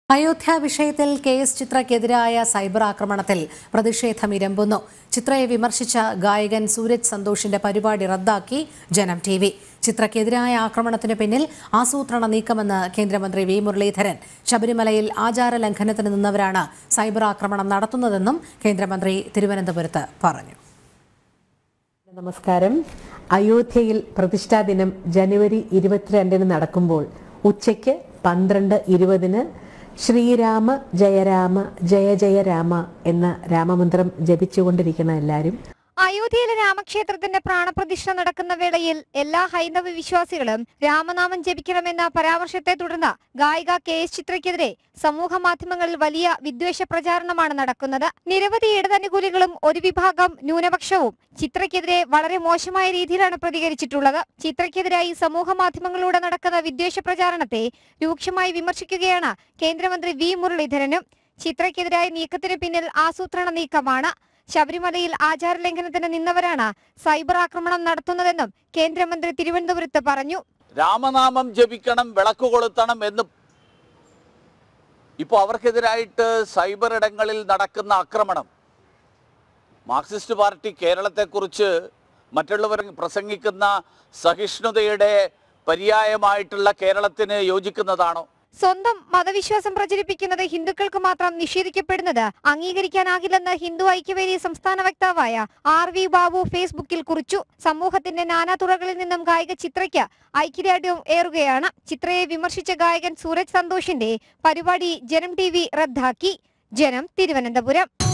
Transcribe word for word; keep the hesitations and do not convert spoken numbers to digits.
അയോധ്യ വിഷയത്തിൽ K S ചിത്രയ്ക്കെതിരായ cyber ആക്രമണത്തിൽ പ്രതിഷേധം ഇരമ്പുന്നു. ചിത്രയെ വിമർശിച്ച ഗായകൻ സൂരജ് സന്തോഷിന്റെ പരിപാടി റദ്ദാക്കി ജനം ടി വി. ചിത്രയ്ക്കെതിരായ ആക്രമണത്തിന് പിന്നിൽ ആസൂത്രണ നീക്കമെന്ന് കേന്ദ്രമന്ത്രി വി മുരളീധരൻ. ശബരിമലയിൽ ആചാര ലംഘനത്തിന് നിന്നവരാണ് സൈബർ ആക്രമണം നടത്തുന്നതെന്നും കേന്ദ്രമന്ത്രി തിരുവനന്തപുരത്ത് പറഞ്ഞു. നമസ്കാരം. അയോധ്യയിൽ പ്രതിഷ്ഠാ ദിനം ജനുവരി ഇരുപത്തിരണ്ടിന് നടക്കുമ്പോൾ ഉച്ചയ്ക്ക് പന്ത്രണ്ട് ഇരുപതിന് ശ്രീരാമ ജയരാമ ജയ ജയ രാമ എന്ന രാമമന്ത്രം ജപിച്ചുകൊണ്ടിരിക്കുന്ന എല്ലാവരും അയോധ്യയിലെ രാമക്ഷേത്രത്തിന്റെ പ്രാണപ്രതിഷ്ഠ നടക്കുന്ന വേളയിൽ എല്ലാ ഹൈന്ദവ വിശ്വാസികളും രാമനാമം ജപിക്കണമെന്ന പരാമർശത്തെ തുടർന്ന് ഗായിക കെ എസ് ചിത്രയ്ക്കെതിരെ സമൂഹ മാധ്യമങ്ങളിൽ വലിയ വിദ്വേഷ പ്രചാരണമാണ് നടക്കുന്നത്. നിരവധി ഇടതനുകൂലികളും ഒരു വിഭാഗം ന്യൂനപക്ഷവും ചിത്രയ്ക്കെതിരെ വളരെ മോശമായ രീതിയിലാണ് പ്രതികരിച്ചിട്ടുള്ളത്. ചിത്രയ്ക്കെതിരായി സമൂഹ മാധ്യമങ്ങളിലൂടെ നടക്കുന്ന വിദ്വേഷ പ്രചാരണത്തെ രൂക്ഷമായി വിമർശിക്കുകയാണ് കേന്ദ്രമന്ത്രി വി മുരളീധരനും. ചിത്രയ്ക്കെതിരായ നീക്കത്തിന് പിന്നിൽ ആസൂത്രണ നീക്കമാണ്. ശബരിമലയിൽ ആചാരലംഘനത്തിന് നിന്നവരാണ് സൈബർ ആക്രമണം നടത്തുന്നതെന്നും കേന്ദ്രമന്ത്രി തിരുവനന്തപുരത്ത് പറഞ്ഞു. രാമനാമം ജപിക്കണം, വിളക്ക് കൊളുത്തണം എന്ന് ഇപ്പോൾ അവർക്കെതിരായിട്ട് സൈബർ ഇടങ്ങളിൽ നടക്കുന്ന ആക്രമണം മാർക്സിസ്റ്റ് പാർട്ടി കേരളത്തെക്കുറിച്ച് മറ്റുള്ളവർ പ്രസംഗിക്കുന്ന സഹിഷ്ണുതയുടെ പര്യായമായിട്ടുള്ള കേരളത്തിന് യോജിക്കുന്നതാണോ? സ്വന്തം മതവിശ്വാസം പ്രചരിപ്പിക്കുന്നത് ഹിന്ദുക്കൾക്ക് മാത്രം നിഷേധിക്കപ്പെടുന്നത് അംഗീകരിക്കാനാകില്ലെന്ന് ഹിന്ദു ഐക്യവേദി സംസ്ഥാന വക്താവായ ആർ വി ബാബു ഫേസ്ബുക്കിൽ കുറിച്ചു. സമൂഹത്തിന്റെ നാനാതുറകളിൽ നിന്നും ഗായിക ചിത്രയ്ക്ക് ഐക്യദാർഢ്യം ഏറുകയാണ്. ചിത്രയെ വിമർശിച്ച ഗായകൻ സൂരജ് സന്തോഷിന്റെ പരിപാടി ജനം ടി വി റദ്ദാക്കി. ജനം, തിരുവനന്തപുരം.